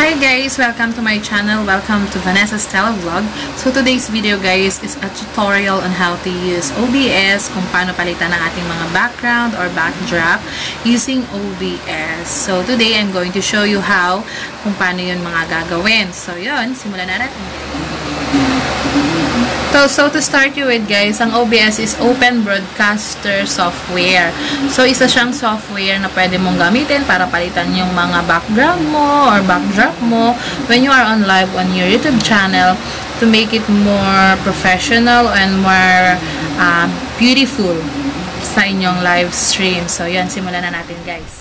Hi guys! Welcome to my channel. Welcome to Vanessa Stella Vlog. So today's video guys is a tutorial on how to use OBS, kung paano palitan ang ating mga background or backdrop using OBS. So today I'm going to show you how, kung paano yun mga gagawin. So yun, simulan na natin. So to start you with guys, ang OBS is Open Broadcaster Software. So isa siyang software na pwede mong gamitin para palitan yung mga background mo or backdrop mo when you are on live on your YouTube channel to make it more professional and more beautiful sa inyong live stream. So yan, simulan na natin guys.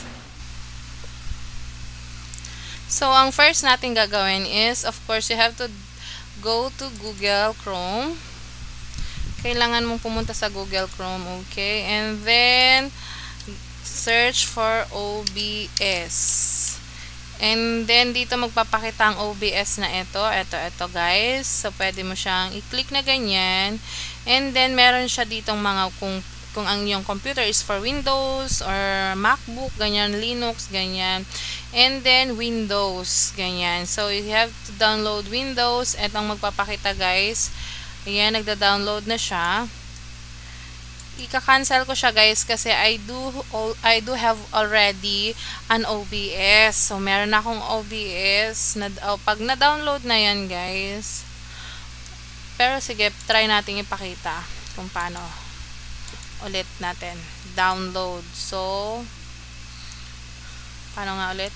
So ang first natin gagawin is, of course, you have to go to Google Chrome. Kailangan mong pumunta sa Google Chrome, okay? And then, search for OBS. And then, dito magpapakita ang OBS na ito. Ito guys. So, pwede mo siyang i-click na ganyan. And then, meron siya ditong mga kung ang iyong computer is for Windows or MacBook, ganyan, Linux, ganyan. And then, Windows, ganyan. So, you have to download Windows. At ang magpapakita, guys. Ayan, nagda-download na siya. Ika-cancel ko siya, guys, kasi I do have already an OBS. So, meron akong OBS. Pag na-download na yan, guys. Pero, sige, try natin ipakita kung paano. Ulit natin. Download. So, paano nga ulit?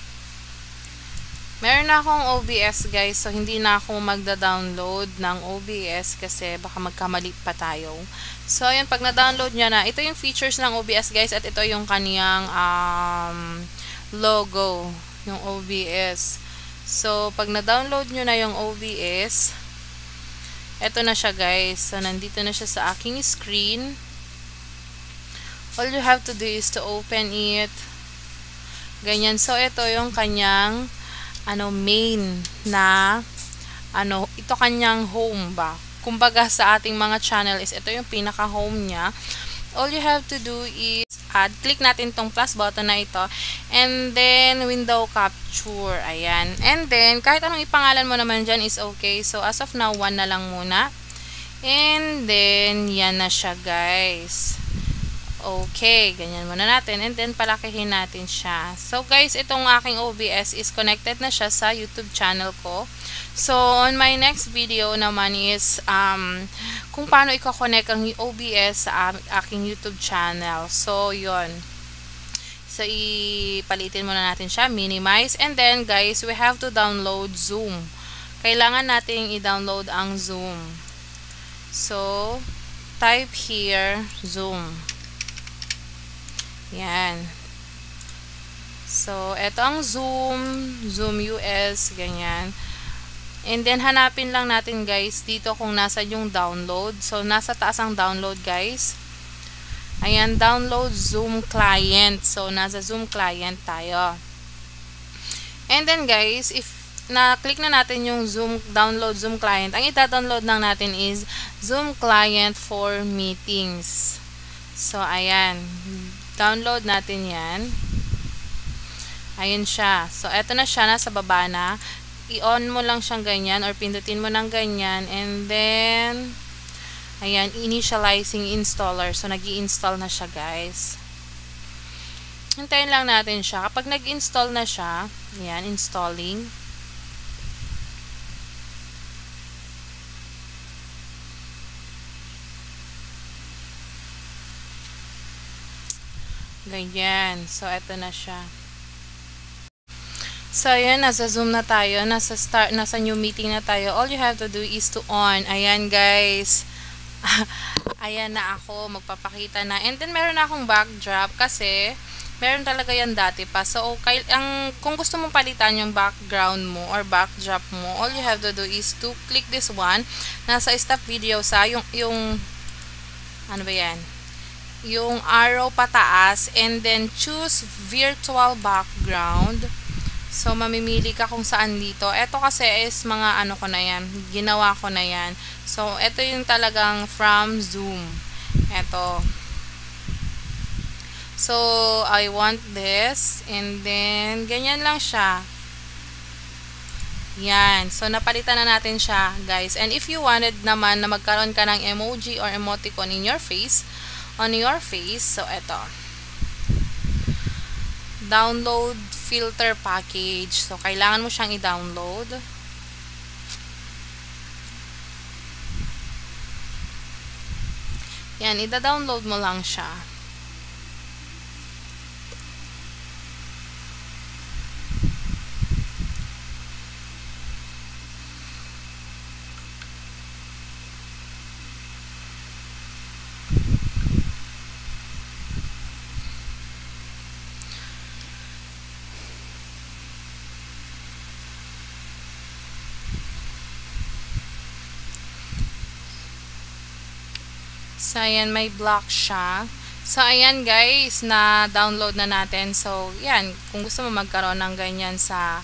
Meron na akong OBS guys, so hindi na ako magda-download ng OBS kasi baka magkamali pa tayo. So, ayan, pag na-download nyo na, ito yung features ng OBS guys at ito yung kaniyang logo, yung OBS. So, pag na-download nyo na yung OBS, ito na siya guys. So, nandito na siya sa aking screen. All you have to do is to open it. Ganyan. So, ito yung kanyang main na ito kanyang home ba. Kumbaga sa ating mga channel is ito yung pinaka-home niya. All you have to do is click natin tong plus button na ito and then window capture. Ayan. And then kahit anong ipangalan mo naman dyan is okay. So as of now 1 na lang muna. And then yan na siya guys. Okay, ganyan muna natin. And then, palakihin natin siya. So, guys, itong aking OBS is connected na siya sa YouTube channel ko. So, on my next video naman is kung paano i-connect ang OBS sa aking YouTube channel. So, yon. So, ipalitin muna natin siya. Minimize. And then, guys, we have to download Zoom. Kailangan nating i-download ang Zoom. So, type here, Zoom. Yan. So, eto ang Zoom US, ganyan. And then, hanapin lang natin guys dito kung nasa yung download. So, nasa taas ang download guys. Ayan, download Zoom client. So, nasa Zoom client tayo. And then guys, if na-click na natin yung download Zoom client, ang ita-download lang natin is Zoom client for meetings. So, ayan. Download natin yan. Ayun siya. So, eto na siya. Nasa baba na. I-on mo lang siyang ganyan or pindutin mo ng ganyan. And then, ayan, initializing installer. So, nag-i-install na siya, guys. Hintayin lang natin siya. Kapag nag-install na siya, ayan, installing. Ganyan. So, eto na siya. So, ayan, nasa Zoom na tayo. Nasa new meeting na tayo. All you have to do is to on. Ayan, guys. Ayan na ako. Magpapakita na. And then, meron na akong backdrop kasi meron talaga yan dati pa. So, okay, kung gusto mong palitan yung background mo or backdrop mo, all you have to do is to click this one. Nasa stop video sa yung ano ba yan? Yung arrow pataas and then choose virtual background. So, mamimili ka kung saan dito. Ito kasi is mga ko na yan. Ginawa ko na yan. So, ito yung talagang from Zoom. Ito. So, I want this. And then, ganyan lang siya. Yan. So, napalitan na natin siya, guys. And if you wanted naman na magkaroon ka ng emoji or emoticon in your face, so, eto. Download filter package. So, kailangan mo siyang i-download. Yan, ida-download mo lang siya. So, ayan, may block siya. So, ayan guys, na-download na natin. So, yan, kung gusto mo magkaroon ng ganyan sa,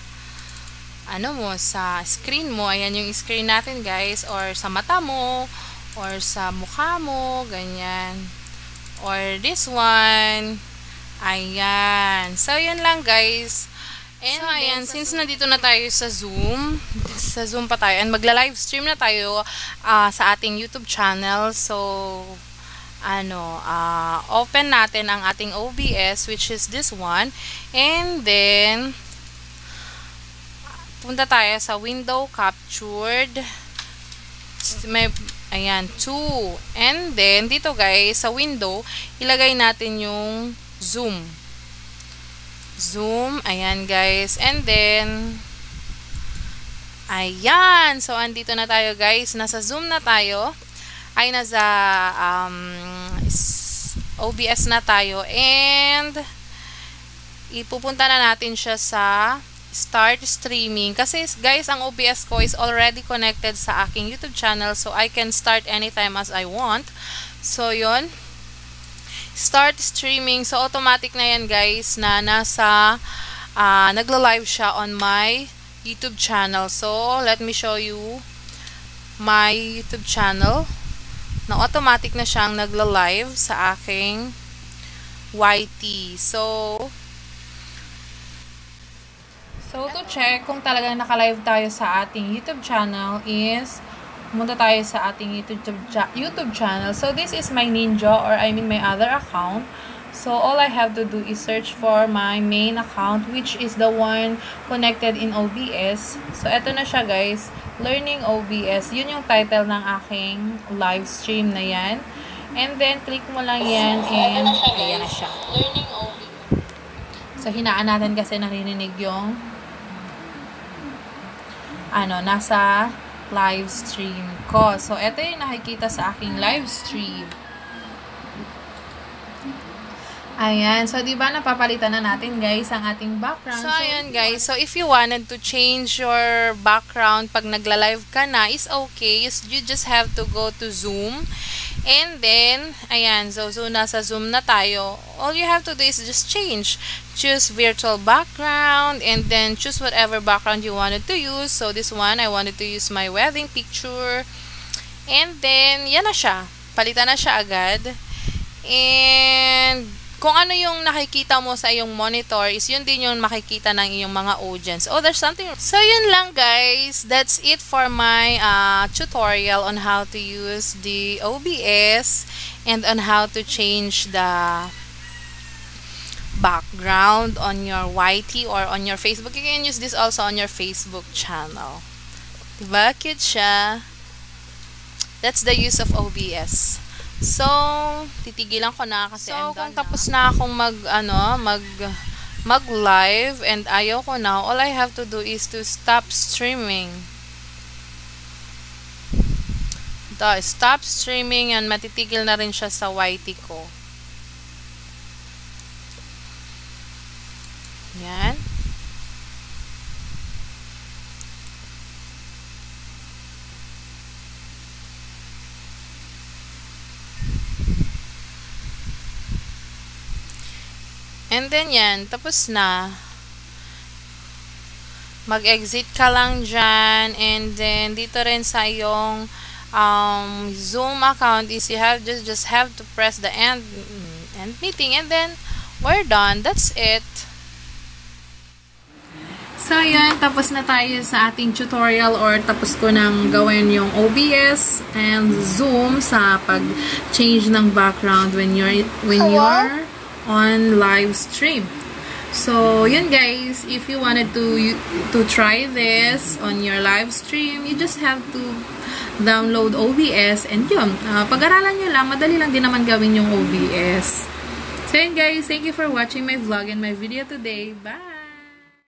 sa screen mo, ayan yung screen natin guys, or sa mata mo, or sa mukha mo, ganyan. Or this one, ayan. So, yun lang guys. And so, ayan, since nandito na tayo sa Zoom pa tayo, and magla-live stream na tayo sa ating YouTube channel. So, open natin ang ating OBS, which is this one. And then, punta tayo sa window captured. Ayan, 2. And then, dito guys, sa window, ilagay natin yung Zoom, ayan guys, and then, ayan, so andito na tayo guys, nasa Zoom na tayo, nasa OBS na tayo, and ipupunta na natin siya sa start streaming, kasi guys, ang OBS ko is already connected sa aking YouTube channel, so I can start anytime as I want. So yun, start streaming. So, automatic na yan guys na nasa nagla-live siya on my YouTube channel. So, let me show you my YouTube channel. Na automatic na siyang nagla-live sa aking YT. So, to check kung talagang naka-live tayo sa ating YouTube channel is pumunta tayo sa ating YouTube channel. So, this is my Ninja, or I mean my other account. So, all I have to do is search for my main account, which is the one connected in OBS. So, eto na siya guys. Learning OBS. Yun yung title ng aking live stream na yan. And then, click mo lang yan and ayan na siya. Learning OBS. So, hinaan natin kasi narinig yung nasa live stream ko. So, ito yung nakikita sa aking live stream. Ayan. So, diba napapalitan na natin guys ang ating background. So, ayan guys. So, if you wanted to change your background pag nagla-live ka na, is okay. You just have to go to Zoom. And then, ayan. So, nasa Zoom na tayo. All you have to do is just change. Choose virtual background and then choose whatever background you wanted to use. So, this one, I wanted to use my wedding picture. And then, yan na siya. Palitan na siya agad. And kung ano yung nakikita mo sa iyong monitor is yun din yung makikita ng iyong mga audience. Oh, there's something. So, yun lang guys. That's it for my tutorial on how to use the OBS and on how to change the background on your YT or on your Facebook. You can use this also on your Facebook channel. Diba? Cute siya. That's the use of OBS. So, titigilan ko na kasi kung tapos na akong mag-live and ayaw ko na, all I have to do is to stop streaming. Stop streaming and matitigil na rin siya sa YT ko. Yan. And then yan, tapos na. Mag-exit ka lang dyan. And then, dito rin sa iyong Zoom account is you have just have to press the end meeting. And then, we're done. That's it. So, yan. Tapos na tayo sa ating tutorial or tapos ko nang gawin yung OBS and Zoom sa pag-change ng background when you're on live stream. So, yun guys. If you wanted to try this on your live stream, you just have to download OBS and yun. Pag-aralan nyo lang. Madali lang din naman gawin yung OBS. So, yun guys. Thank you for watching my vlog and my video today. Bye!